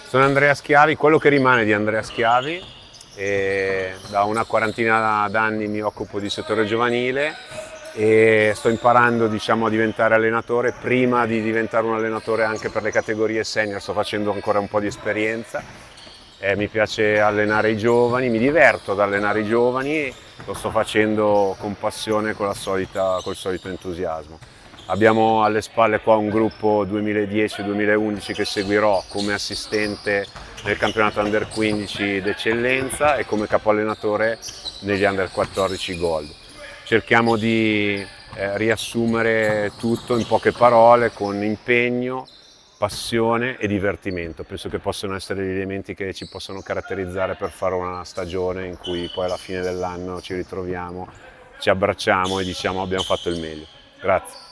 Sono Andrea Schiavi, quello che rimane di Andrea Schiavi, e da una quarantina d'anni mi occupo di settore giovanile e sto imparando, diciamo, a diventare allenatore. Prima di diventare un allenatore anche per le categorie senior sto facendo ancora un po' di esperienza. Mi piace allenare i giovani, mi diverto ad allenare i giovani, lo sto facendo con passione, col solito entusiasmo. Abbiamo alle spalle qua un gruppo 2010-2011 che seguirò come assistente nel campionato Under 15 d'eccellenza e come capo allenatore negli Under 14 Gold. Cerchiamo di riassumere tutto in poche parole con impegno, passione e divertimento. Penso che possano essere gli elementi che ci possono caratterizzare per fare una stagione in cui poi alla fine dell'anno ci ritroviamo, ci abbracciamo e diciamo abbiamo fatto il meglio. Grazie.